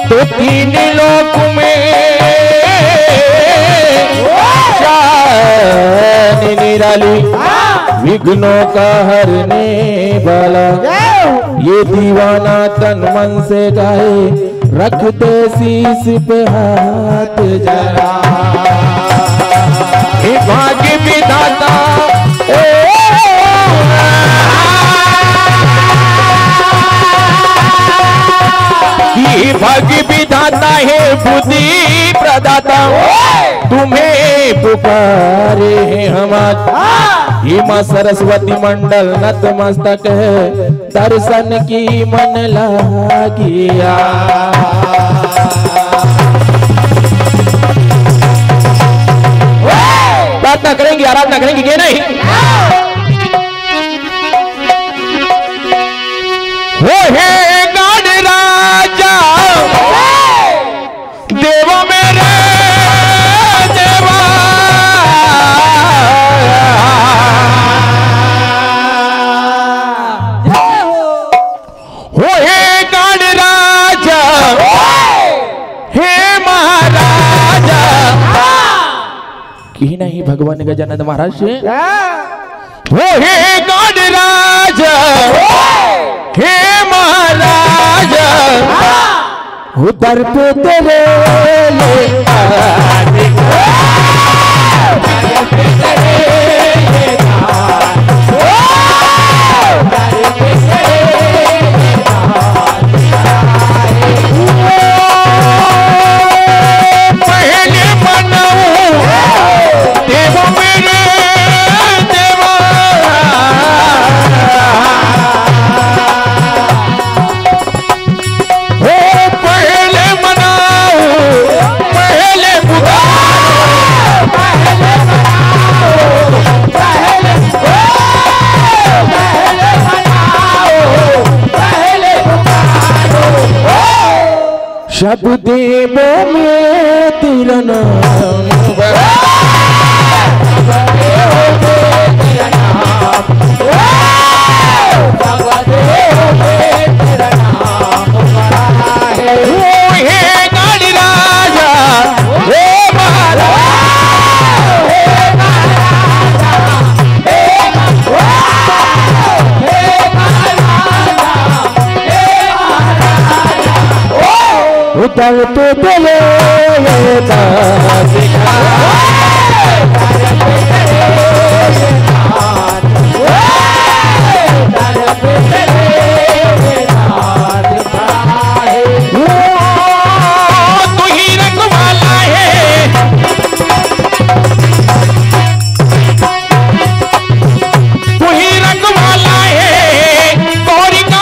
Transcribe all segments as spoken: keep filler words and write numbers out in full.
तो तीन लोक में शान निराली विघ्नों का हरने वाला ये दीवाना तन मन से गाए रख दे शीश पे हाथ जरा हे भाग्य विधाता ओ ये भाग्य विधाता है बुद्धि प्रदाता तुम्हें पुकारे हैं हमारा ये माँ सरस्वती मंडल नतमस्तक है दर्शन की मन लागिया प्रार्थना करेंगे आराधना करेंगे क्या नहीं हो है गाड़ राजा देवा मेरे देवा हो हे गाड़ राजा हे महाराजा की नहीं भगवान गजानन महाराज से हो हे गाड़ राजा हे महाराजा उधर पे तेरे पहले मनाऊं देव मेरे देवा सब देवों में तेरा नाम उधर तो चले तू ही रखवाला है तू ही रखवाला है गौरी का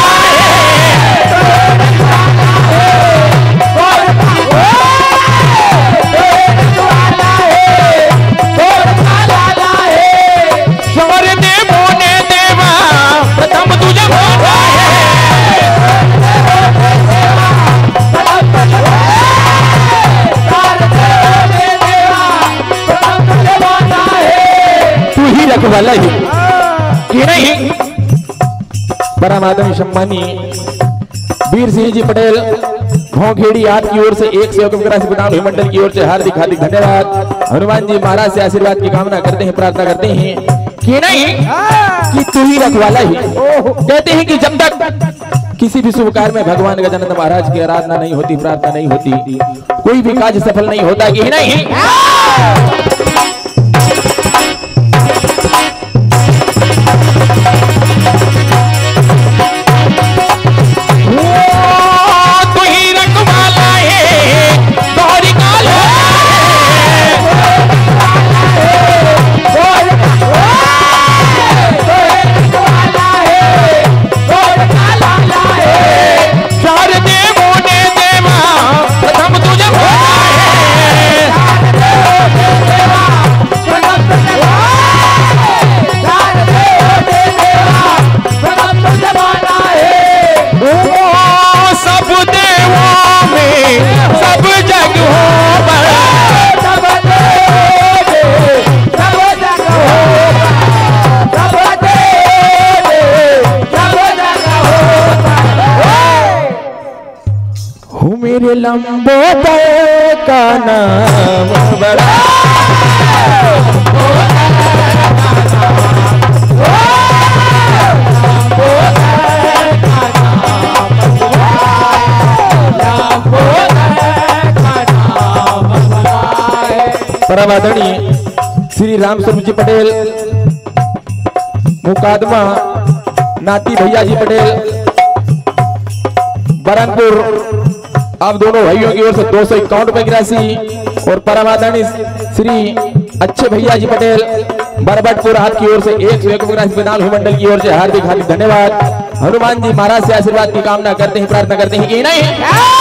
वाला ही कि नहीं। परम आदरणीय सम्मानी वीर सिंह जी पटेल भोंखेड़ी आपकी ओर से एक सौ राशि मंडल की ओर से हार्दिक हार्दिक धन्यवाद। हनुमान जी महाराज से आशीर्वाद की कामना करते हैं, प्रार्थना करते हैं कि नहीं कि तू ही रखवाला ही। कहते हैं कि जब तक किसी भी शुभ कार्य में भगवान गजानन महाराज की आराधना नहीं होती, प्रार्थना नहीं होती, कोई भी कार्य सफल नहीं होता कि नहीं। देवा हो मेरे लंबोदर का नाम बड़ा परम आदरणीय श्री राम स्वरूप जी पटेल मुकादमा नाती भैया जी पटेल बरनपुर, आप दोनों भाइयों की ओर से दो सौ इक्यावन रुपए की राशि और परम आदरणीय श्री अच्छे भैया जी पटेल बरबटपुर, आपकी ओर से एक सौ एक रुपए की राशि विधान मंडल की ओर से हार्दिक हार्दिक धन्यवाद। हनुमान जी महाराज से आशीर्वाद की कामना करते हैं, प्रार्थना करते हैं कि नहीं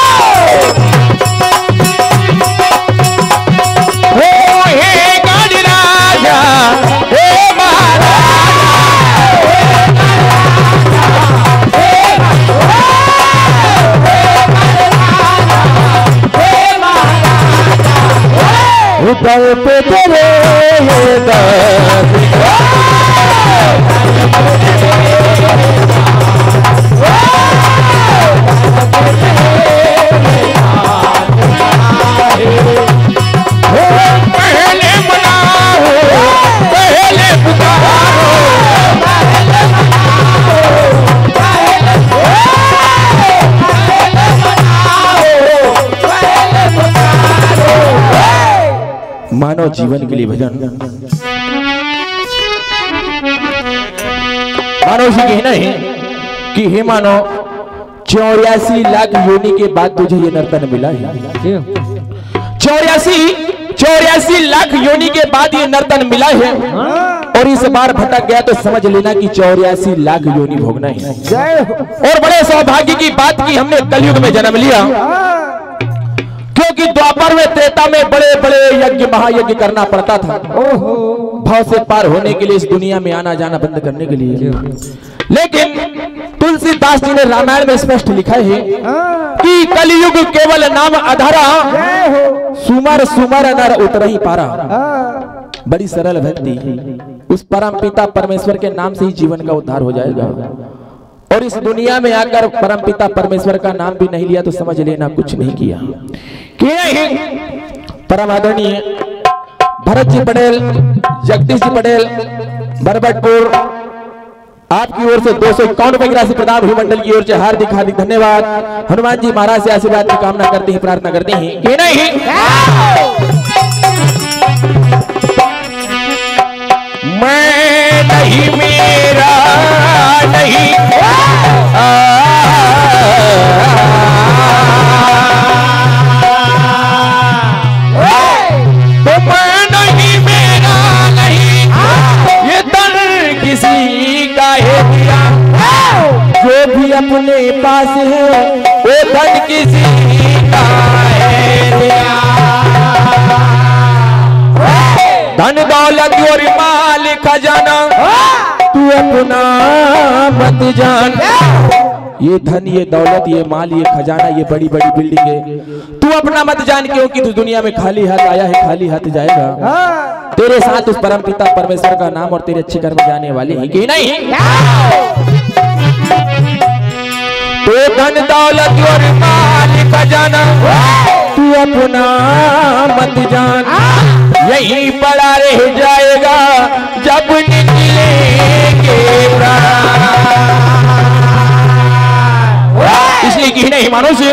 दर पे तेरे पहले मनाओ पहले पुकारो मानव जीवन के लिए भजन मानव से कहना है कि हे मानव चौरासी लाख योनि के बाद तुझे ये नर्तन मिला है। चौरासी चौरासी लाख योनि के बाद ये नर्तन मिला है और इस बार भटक गया तो समझ लेना कि चौरासी लाख योनि भोगना है। और बड़े सौभाग्य की बात की हमने कलयुग में जन्म लिया, क्योंकि द्वापर में त्रेता में बड़े बड़े यज्ञ महायज्ञ करना पड़ता था भाव से पार होने के लिए, इस दुनिया में आना जाना बंद करने के लिए। लेकिन तुलसीदास जी ने रामायण में स्पष्ट लिखा है कि कलयुग केवल नाम अधरा, सुमर सुमर नर उतर ही पारा। बड़ी सरल भक्ति, उस परम पिता परमेश्वर के नाम से ही जीवन का उद्धार हो जाएगा। और इस दुनिया में आकर परम पिता परमेश्वर का नाम भी नहीं लिया तो समझ लेना कुछ नहीं किया। परम आदरणीय भरत जी पटेल, जगदीश जी पटेल बरबटपुर, आपकी ओर से दो सौ इक्यावन रुपए की राशि प्रदान हुई, मंडल की ओर से हार्दिक हार्दिक धन्यवाद। हनुमान जी महाराज से आशीर्वाद की कामना करते हैं, प्रार्थना करते हैं कि नहीं मैं नहीं मेरा नहीं तो मैं नहीं मेरा नहीं ये तन किसी का है दिया, जो भी अपने पास है वो धन किसी का है दिया। धन दौलत और माल खजाना तू अपना मत जान, ये धन ये दौलत ये माल ये खजाना ये बड़ी बड़ी बिल्डिंग है तू अपना मत जान, क्योंकि तू दुनिया में खाली हाथ आया है खाली हाथ जाएगा। तेरे साथ उस परम पिता परमेश्वर का नाम और तेरे अच्छे कर्म जाने वाले हैं कि नहीं। तो धन दौलत और माल खजाना तू अपना मत जान, यही पड़ा रह जाएगा जब निकलेंगे प्राण। इसलिए कि नहीं मानो से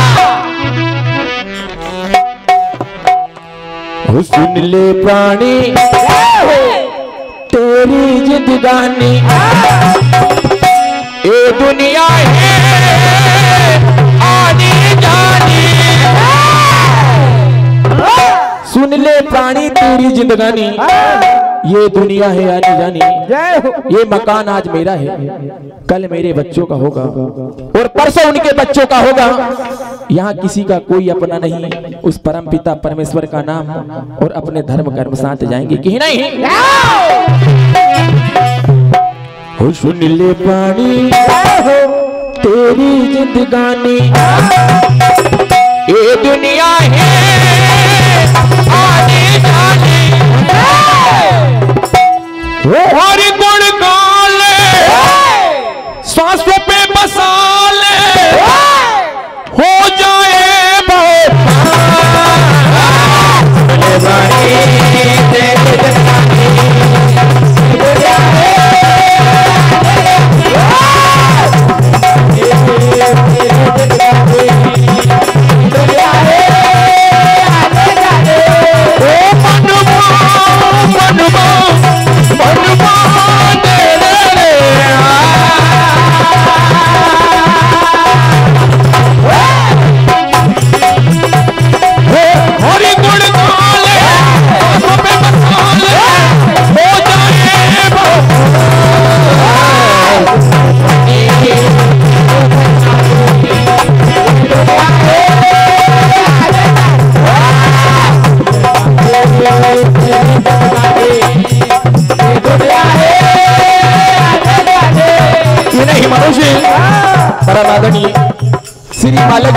सुन ले प्राणी तेरी जिंदगानी, ये दुनिया है आनी जानी। सुन ले प्राणी तेरी जिंदगानी, ये दुनिया है आनी जानी। ये मकान आज मेरा है, कल मेरे बच्चों का होगा और परसों उनके बच्चों का होगा। यहाँ किसी का कोई अपना नहीं, उस परम पिता परमेश्वर का नाम और अपने धर्म कर्म साथ जाएंगे कि नहीं। हो सुन ले प्राणी तेरी जिंदगानी, ये दुनिया है आनी जानी। और गुण गाले सांसों पे बसा ले, हो जाए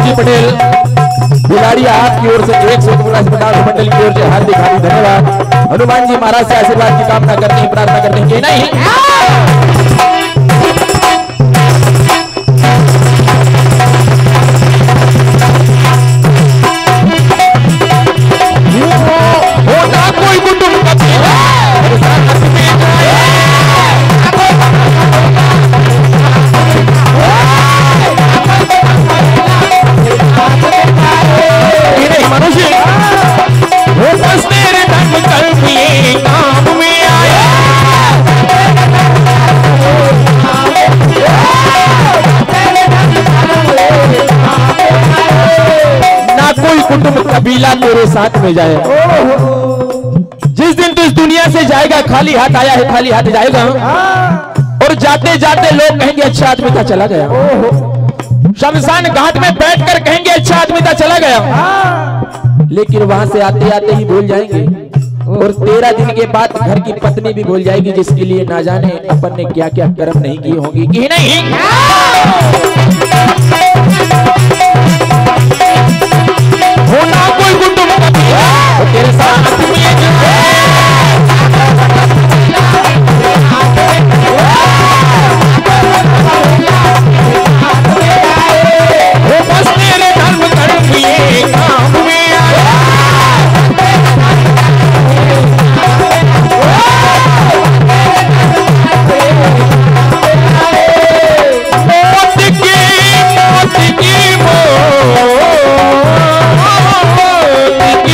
जी पटेल बुलाड़िया आपकी ओर से एक सौ मंडल की ओर से हार्दिक हार्दिक धन्यवाद। हनुमान जी महाराज से आशीर्वाद की कामना करते हैं, प्रार्थना करते हैं कि नहीं होता कोई कुटुंब मनुष्य वो बस तेरे धर्म कर्म ये काम में आया। ना कोई कुटुंब कबीला तेरे साथ में जाए। जिस दिन तू इस दुनिया से जाएगा खाली हाथ आया है खाली हाथ जाएगा, और जाते जाते लोग कहेंगे अच्छा आदमी था चला गया। शमशान घाट में बैठकर कहेंगे अच्छा आदमी था चला गया, लेकिन वहां से आते आते ही भूल जाएंगे। और तेरह दिन के बाद घर की पत्नी भी भूल जाएगी, जिसके लिए ना जाने अपन ने क्या क्या कर्म नहीं किए होंगे कि नहीं। होना कोई कुटुंब तो तेरे साथ बस तेरे धर्म कर्म ये काम में आया। मौत की मौत की मौत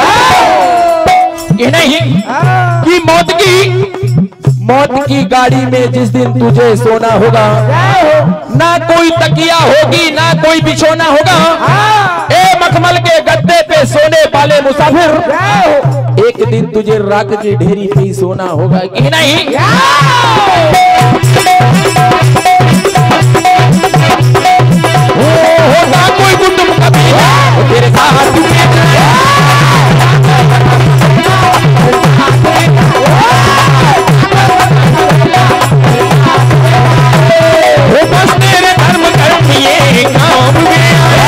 की नहीं कि मौत की मौत की गाड़ी में जिस दिन तुझे सोना होगा, ना कोई तकिया होगी ना कोई बिछोना होगा। ए मखमल के गद्दे पे सोने वाले मुसाफिर, एक दिन तुझे राख की ढेरी पे ही सोना होगा कि नहीं। होगा कोई कुटुंब कबीला तेरे साथ बस तेरे धर्म कर्म ये काम में आया।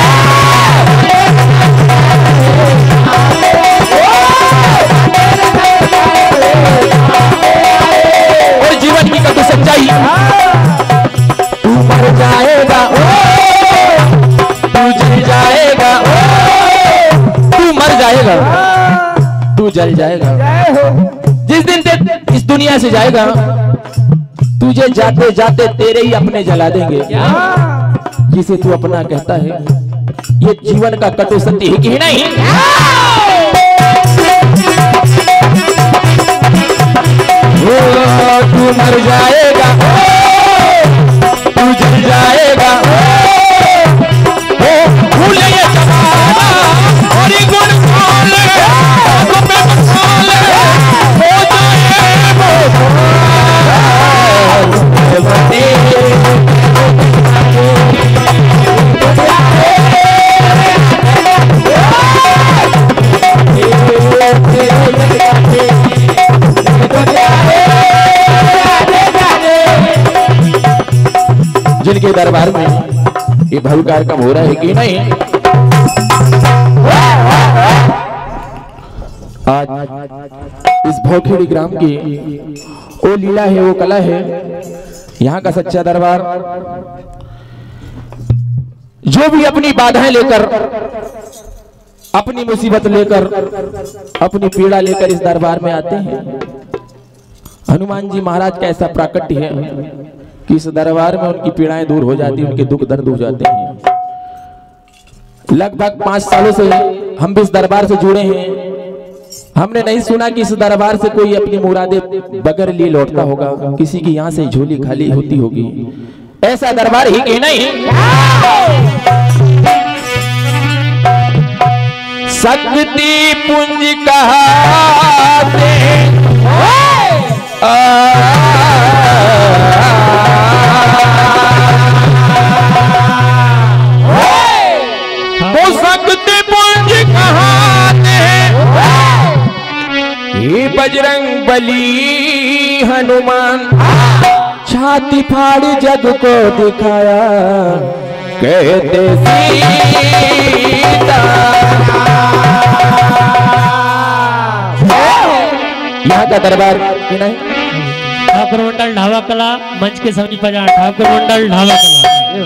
और जीवन की कटु सच्चाई, तू मर जाएगा तू जल जाएगा, तू मर जाएगा तू जल जाएगा। जिस दिन ते इस दुनिया से जाएगा, तुझे जाते जाते तेरे ही अपने जला देंगे, जिसे तू अपना कहता है। ये जीवन का कटु सत्य है कि नहीं। ओ तू मर जाएगा तू जल जाएगा, ओ भूल ये जमाना और ये गुण खोल आंखों पे मसाल हो जाए वो जिनके दरबार में ये भव्य कार्यक्रम हो रहा है कि नहीं। आज इस भौखेड़ी ग्राम की वो लीला है वो कला है, यहाँ का सच्चा दरबार जो भी अपनी बाधाएं लेकर अपनी मुसीबत लेकर अपनी पीड़ा लेकर इस दरबार में आते हैं। हनुमान जी महाराज का ऐसा प्राकट्य है कि इस दरबार में उनकी पीड़ाएं दूर हो जाती हैं, उनके दुख दर्द हो जाते हैं। लगभग पांच सालों से हम भी इस दरबार से जुड़े हैं। हमने नहीं सुना कि इस दरबार से कोई अपनी मुरादे बगैर लिए लौटता होगा, किसी की यहाँ से झोली खाली होती होगी। ऐसा दरबार ही कि नहीं। शक्ति पुंज कहाते वो शक्ति पुंज कहाते ये बजरंग बली हनुमान छाती फाड़ जग को दिखाया। कहते सीता। यहाँ का दरबार नहीं ठाकुर मंडल ढाबा कला मंच के समीप पर ठाकुर मंडल ढाबा कला।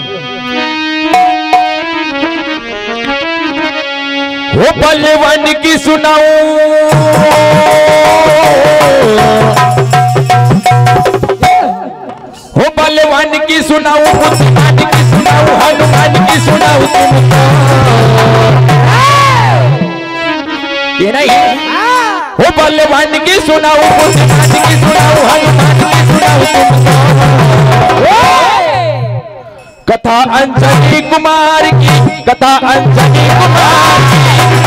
वो बलवन की सुनाऊं हो बलवान की सुनाऊं बुद्धिमान की सुनाऊं हनुमान की सुनाऊं तुमको ये नहीं हो बलवान की सुनाऊं बुद्धिमान की सुनाऊं हनुमान की सुनाऊं तुमको कथा अंजनी कुमार की कथा अंजनी कुमार की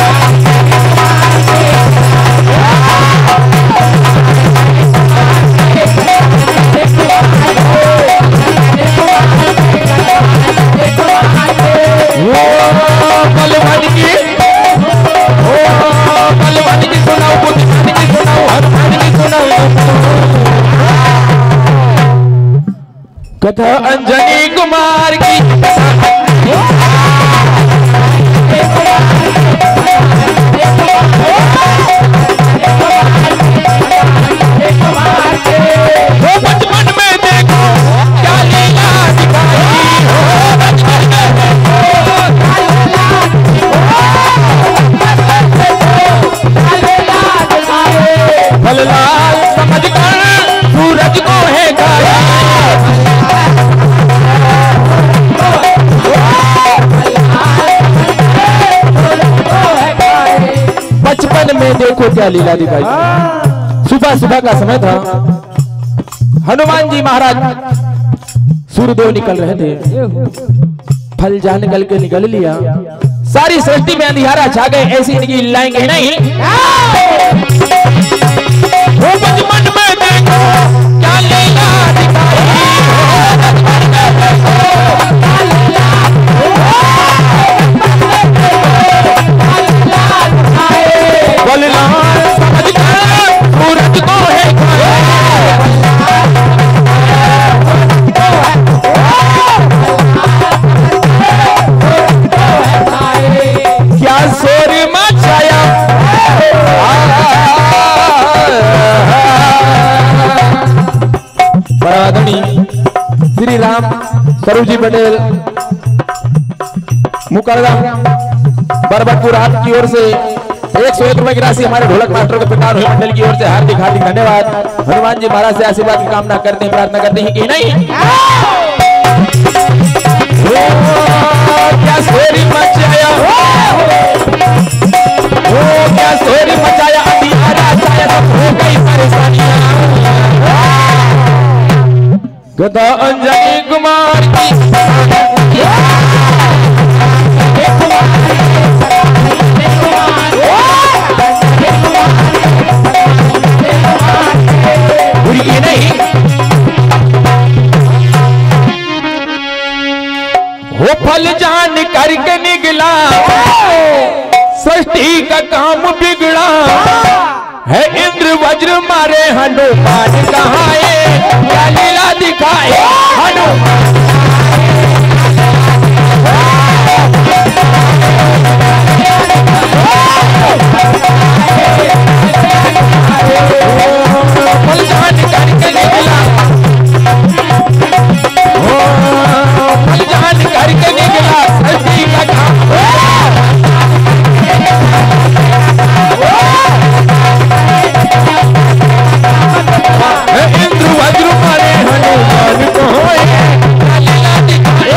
बलवान की ओ बलवान की सुनाओ बुद्धिमान की सुनाओ हनुमान की सुनाओ कथा अंजनी कुमार की वो बचपन में देखो क्या लीला दिखाई हो बचपन में लाल समझ कर सूरज को है गाया बचपन में देखो क्या लीला दिखाई। सुबह सुबह का समय था हनुमान जी महाराज सूर्यदेव निकल रहे थे फल जा निकल के निकल लिया सारी सृष्टि में अंधियारा छा गए ऐसी इनकी लाएंगे नहीं वो बचपन में देखो क्या लीला दिखाई बललाल समझ कर सूरज को है क्या शोर मचाया श्री राम स्वरूप जी पटेल मुकरदम बरबटपुर आपकी ओर से एक सौ एक रुपए की राशि हमारे ढोलक मास्टर के प्रकार हुए मंडल की ओर से हार्दिक हार्दिक धन्यवाद। हनुमान जी महाराज से आशीर्वाद की कामना करते हैं प्रार्थना करते हैं कि नहीं क्या शोरी मचाया ओ क्या शोरी मचाया अंधियारा छाया सब हो गई परेशानियां कथा अंजनी कुमार की बुरी नहीं हो फल जान करके निकला सृष्टि का काम बिगड़ा है इंद्र वज्र मारे हनुमान कहाँ है क्या लीला दिखाए हनुमान फल जान करके निकला फल जान करके निकला सृष्टि का काम इंद्र वज्र मारे हनुमान को लीला दिखाए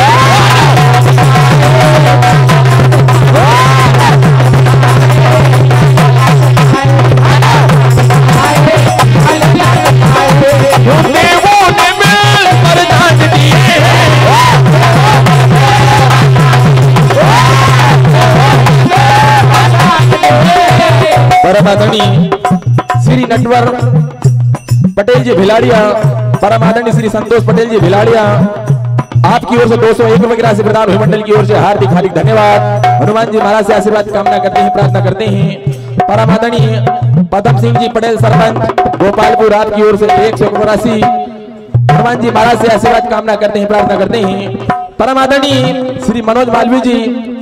देवों ने मिल वरदान दिए परमादनी श्री नटवर पटेल जी भिलाड़िया परमादनी श्री संतोष पटेल जी भिलाड़िया आपकी ओर से दो सौ एक रुपए की राशि प्रदान हुई मंडल की ओर से हार्दिक हार्दिक धन्यवाद। हनुमान जी महाराज से आशीर्वाद कामना करते हैं प्रार्थना करते हैं। परमादनी पदम सिंह जी पटेल सरपंच गोपालपुर आपकी ओर से एक सौ राशि हनुमान जी महाराज से आशीर्वाद कामना करते हैं प्रार्थना करते हैं। परम आदरणीय श्री मनोज मालवीय जी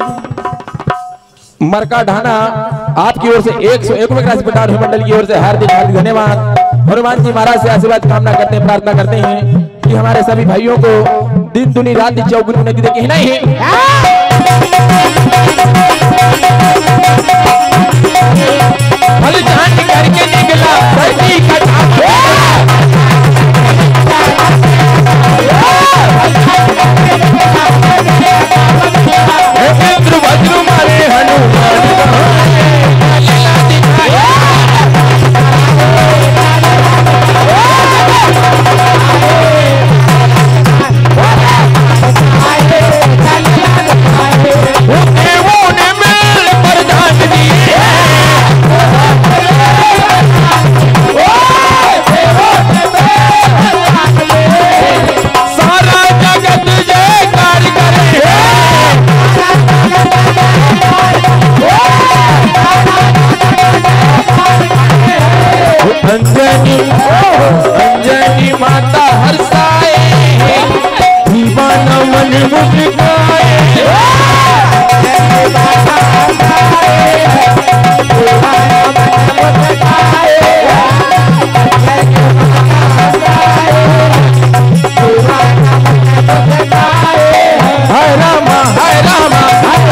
मरका ढाना आपकी ओर से एक सौ एक राशि प्रदान मंडल की ओर से हार्दिक हार्दिक धन्यवाद। हनुमान जी महाराज से आशीर्वाद कामना करते हैं, प्रार्थना करते हैं कि हमारे सभी भाइयों को दिन दुनी रात चौगुनी नदी देखी नहीं फल झांट करके निकला धरती का इंद्र वज्र मारे हनुमान अंजनी अंजनी माता हर्षाए दीवाना मन मुस्काए हाय रामा हाय रामा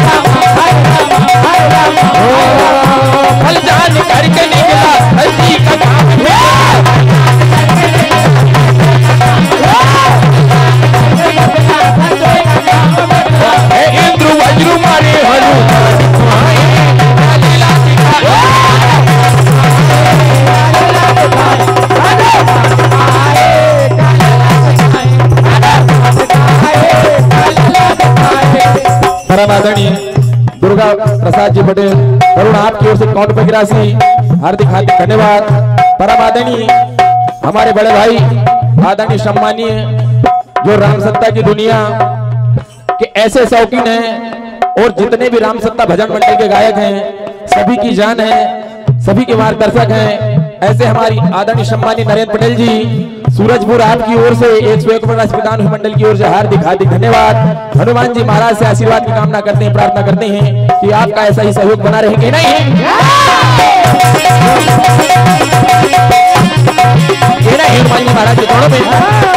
फल जान करके निकला हल्दी का इंद्र वज्र मारे परम आदरणीय दुर्गा प्रसाद जी पटेल करुण आपकी ओर से काउंट पे राशि हार्दिक हार्दिक धन्यवाद। परम आदरणीय हमारे बड़े भाई आदरणीय सम्मानीय जो राम सत्ता की दुनिया के ऐसे शौकीन हैं और जितने भी राम सत्ता भजन मंडल के गायक हैं सभी की जान है, सभी के मार्गदर्शक हैं। ऐसे हमारी आदरणीय सम्मानीय नरेंद्र पटेल जी सूरजपुर आपकी ओर से एक सौ एक राशि प्रदान मंडल की ओर से हार्दिक हार्दिक धन्यवाद। हनुमान जी महाराज से आशीर्वाद की कामना करते हैं, प्रार्थना करते हैं कि आपका ऐसा ही सहयोग बना रहेंगे नहीं हनुमान जी महाराज के चरणों में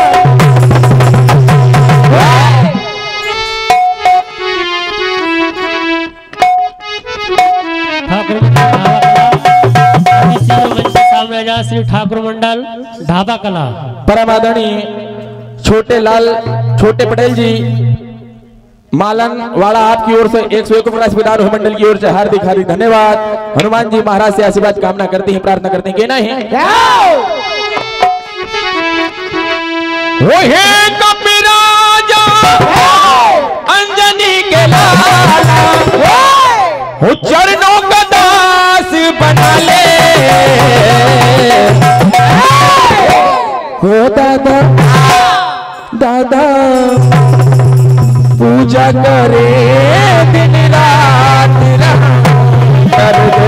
श्री ठाकुर मंडल ढाबा कला परम आदरणीय छोटे लाल छोटे पटेल जी मालन वाड़ा आपकी ओर से एक सौ एक राशि प्रदान मंडल की ओर से हार्दिक हार्दिक धन्यवाद। हनुमान जी महाराज से आशीर्वाद कामना करते हैं, प्रार्थना करते हैं कि नहीं वो है कपिराजा अंजनी के लाला वो चरणों का दास बना ले हो दादा दादा पूजा करे दिन रात कर दे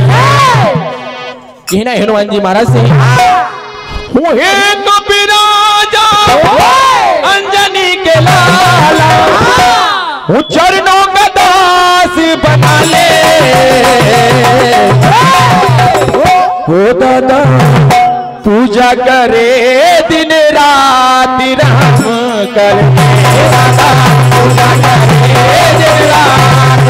कहना हनुमान जी महाराज से वो है कपिराजा अंजनी के लाला वो चरणों का दास बना ले हो दादा पूजा करे दिन रात राम कर पूजा करे दिन रात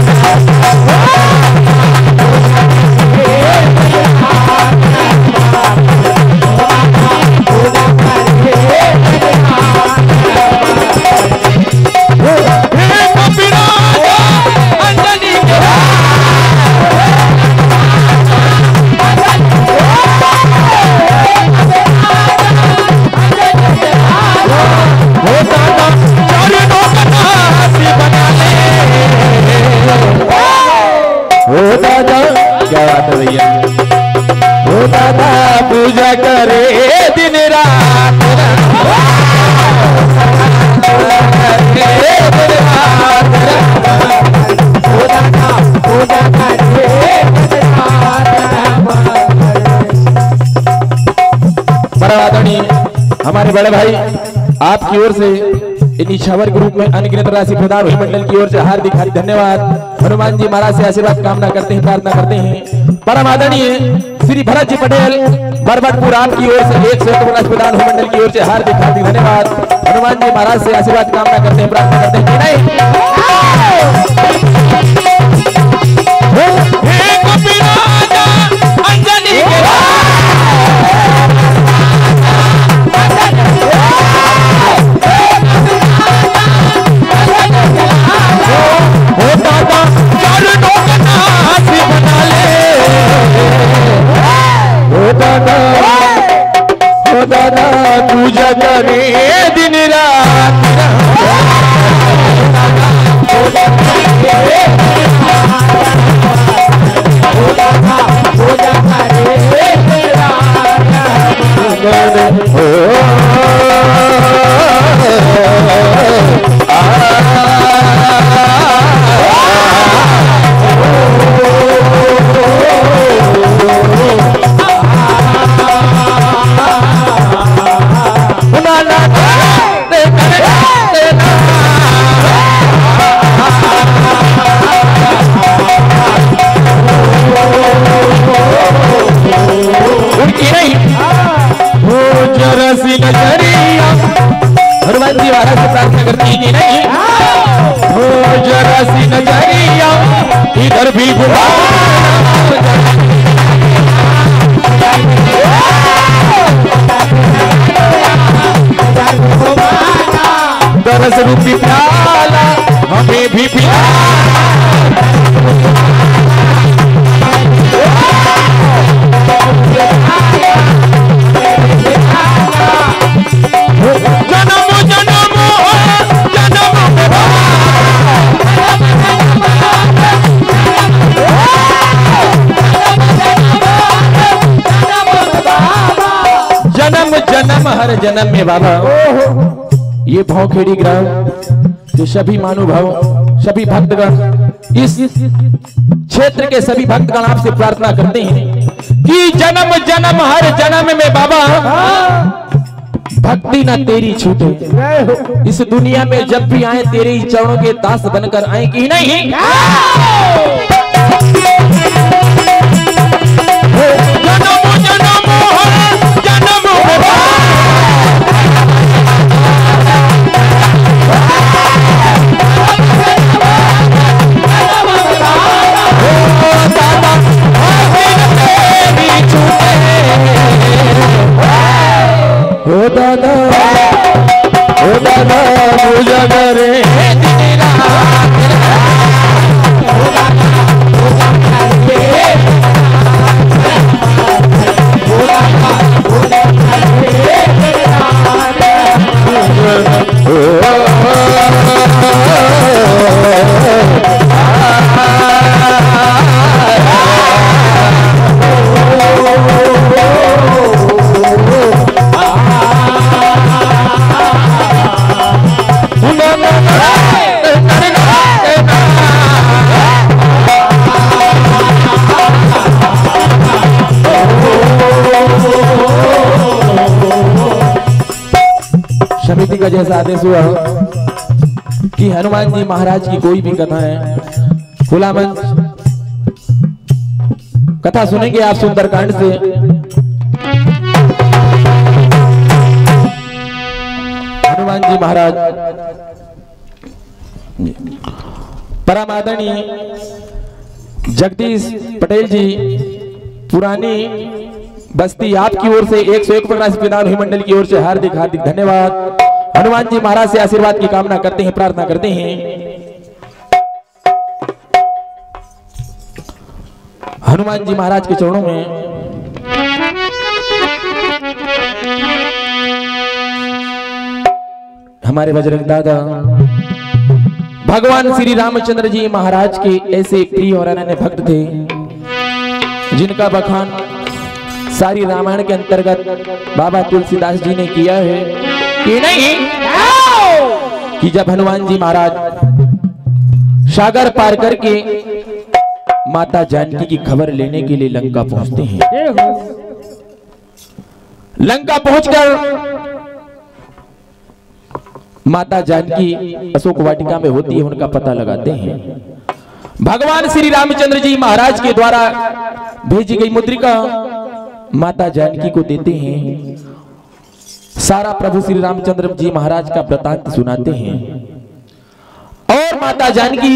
पूजा करे दिन रात हमारे बड़े भाई आपकी ओर से इन्हीं छवर के रूप में अनगिनत राशि प्रदान हुई मंडल की ओर से हार्दिक हार्दिक धन्यवाद। हनुमान जी महाराज से आशीर्वाद कामना करते हैं, प्रार्थना करते हैं। परम आदरणीय श्री भरत जी पटेल बरबटपुर आपकी ओर से एक सौ राशि प्रदान हुई मंडल की ओर से हार्दिक हार्दिक धन्यवाद। हनुमान जी महाराज से आशीर्वाद कामना करते हैं, प्रार्थना करते हैं कि दादा पूजा करे दिन रात हनुमान जी महाराज से प्रार्थना करती है कि नहीं हो जरा सी नजरिया इधर भी घुमा दरस रूपी प्याला हमें भी पिला जन्म हर जन्म में बाबा ये भौखेड़ी ग्राम जो सभी महानुभाव सभी भक्तगण इस क्षेत्र के सभी भक्तगण आपसे प्रार्थना करते हैं कि जन्म जन्म हर जन्म में बाबा भक्ति ना तेरी छूटे। इस दुनिया में जब भी आए तेरे ही चरणों के दास बनकर आए कि नहीं ओ दादा ओ दादा पूजा करे समिति का जैसा आदेश हुआ कि हनुमान जी महाराज की कोई भी कथा है खुला मंच कथा सुनेंगे आप सुंदरकांड से। हनुमान जी महाराज परम आदरणीय जगदीश पटेल जी पुरानी बस्ती आपकी ओर से एक सौ एक राशि प्रदान हुई मंडल की ओर से हार्दिक हार्दिक धन्यवाद। हनुमान जी महाराज से आशीर्वाद की कामना करते हैं, प्रार्थना करते हैं। हनुमान जी महाराज के चरणों में हमारे बजरंग दादा भगवान श्री रामचंद्र जी महाराज के ऐसे प्रिय और अनन्य भक्त थे जिनका बखान सारी रामायण के अंतर्गत बाबा तुलसीदास जी ने किया है कि नहीं कि जब हनुमान जी महाराज सागर पार करके माता जानकी की खबर लेने के लिए लंका पहुंचते हैं। लंका पहुंचकर माता जानकी अशोक वाटिका में होती है, उनका पता लगाते हैं। भगवान श्री रामचंद्र जी महाराज के द्वारा भेजी गई मुद्रिका माता जानकी को देते हैं। सारा प्रभु श्री रामचंद्र जी महाराज का वृतांत सुनाते हैं और माता जानकी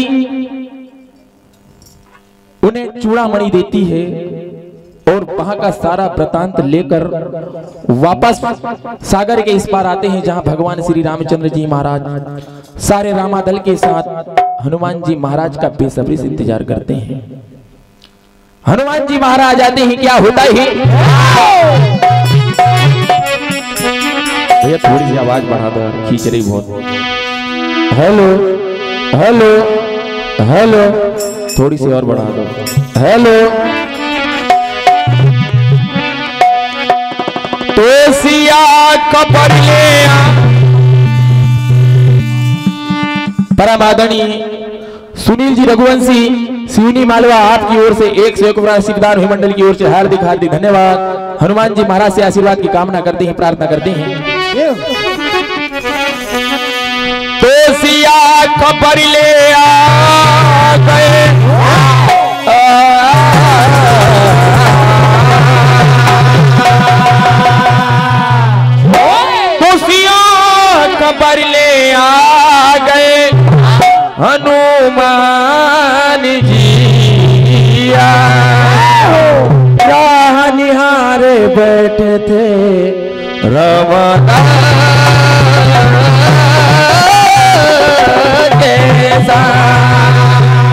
उन्हें चूड़ामणि देती है और वहां का सारा वृतांत लेकर वापस सागर के इस पार आते हैं, जहां भगवान श्री रामचंद्र जी महाराज सारे रामादल के साथ हनुमान जी महाराज का बेसब्री से इंतजार करते हैं। हनुमान जी महाराज आते हैं, क्या होता है भैया, थोड़ी सी आवाज बढ़ा दो, खींच रही बहुत। हेलो हेलो हेलो, थोड़ी सी और बढ़ा दो। हेलो, तो सिया कबर ले परम आदरणीय सुनील जी रघुवंशी सिवनी मालवा, आपकी ओर से एक सौ एक राशिदार मंडल की ओर से हार्दिक हार्दिक धन्यवाद। हनुमान जी महाराज से आशीर्वाद की कामना करते हैं, प्रार्थना करते हैं। तो सिया खबर ले आ गए, तो सिया खबर ले आ गए हनुमान जी, राह निहारे बैठे थे रवाना के साथ।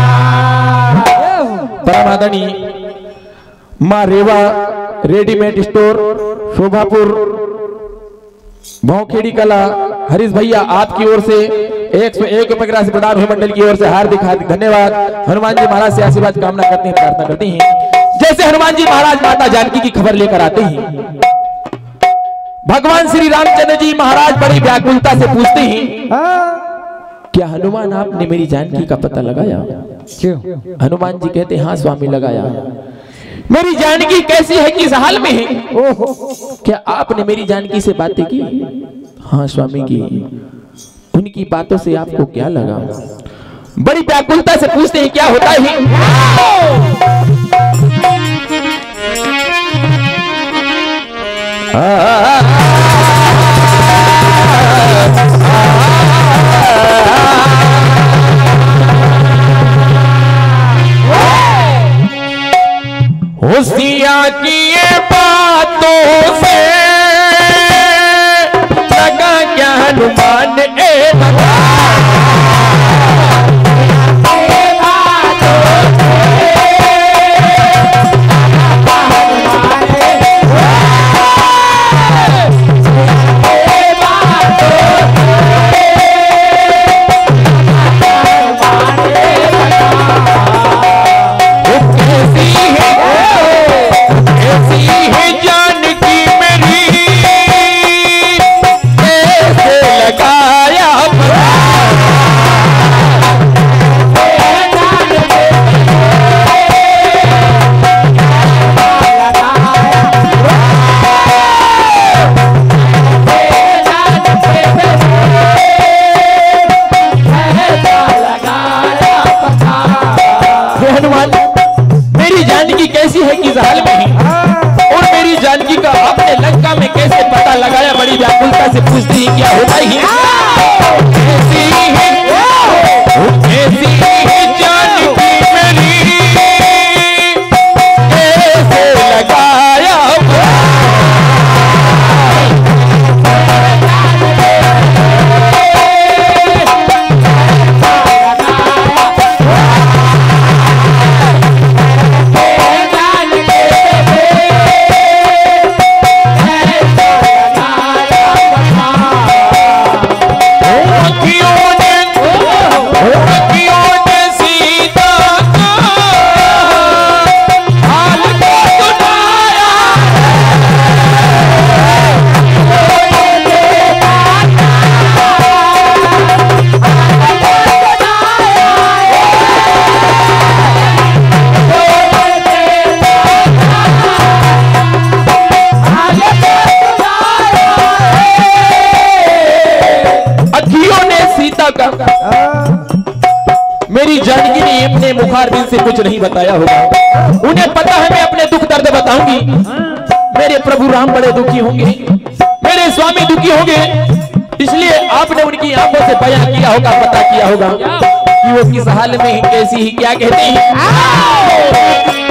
परम आदरणीय मां रेवा रेडीमेड स्टोर शोभापुर भौखेड़ी कला, हरीश भैया आपकी ओर से एक सौ एक रुपए राशि प्रदान हुई मंडल की ओर से हार्दिक हार्दिक धन्यवाद। हनुमान जी महाराज से आशीर्वाद कामना करते हैं, प्रार्थना करते हैं। जैसे हनुमान जी महाराज माता जानकी की खबर लेकर आते हैं, भगवान श्री रामचंद्र जी महाराज बड़ी व्याकुलता से पूछते हैं, क्या हनुमान आपने मेरी जानकी का पता लगाया? क्यों? हनुमान जी कहते हैं, हाँ स्वामी लगाया। मेरी जानकी कैसी है, किस हाल में है? क्या आपने मेरी जानकी से बातें की? हाँ स्वामी की। उनकी बातों से आपको क्या लगा? बड़ी व्याकुलता से पूछते हैं, क्या होता है? होशियार किए बातों से लगा क्या हनुमान ए लगा, से पूछती है, क्या होता है? ऐसी है, ऐसी है जानकी मेरी, कैसे लगाया बुखार दिन से कुछ नहीं बताया होगा। उन्हें पता है मैं अपने दुख दर्द बताऊंगी। मेरे प्रभु राम बड़े दुखी होंगे, मेरे स्वामी दुखी होंगे, इसलिए आपने उनकी आंखों से बयां किया होगा, पता किया होगा कि वो किस हाल में ही, कैसी ही, क्या कहती है।